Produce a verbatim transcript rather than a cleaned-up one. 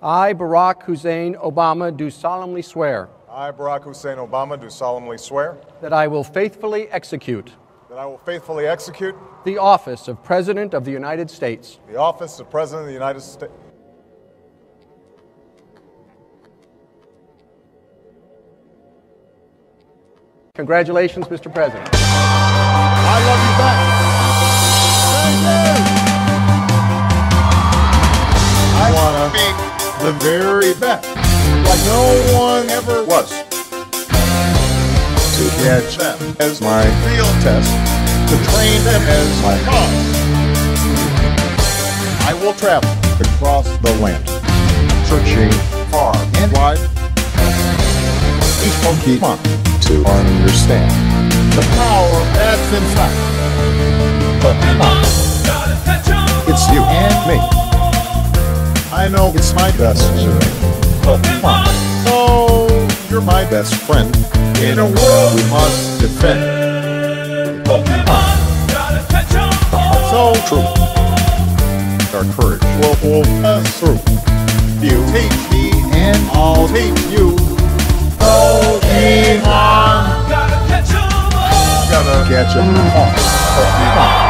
I, Barack Hussein Obama, do solemnly swear I, Barack Hussein Obama, do solemnly swear that I will faithfully execute that I will faithfully execute the office of President of the United States the office of President of the United States. Congratulations, Mister President. I love you back. Thank you. I want to be the very best, like no one ever was. To get them as my field test, to train them as my cause. I will travel across the land, searching far and wide. Each Pokemon to understand the power that's inside. Pokemon, it's you and me. I know it's my best Pokemon. So you're my best friend in a world we must defend. Pokemon, so true. Our courage will pull us through. You teach me and I'll teach you. Pokemon, gotta catch 'em all. Gotta catch 'em all. Pokemon.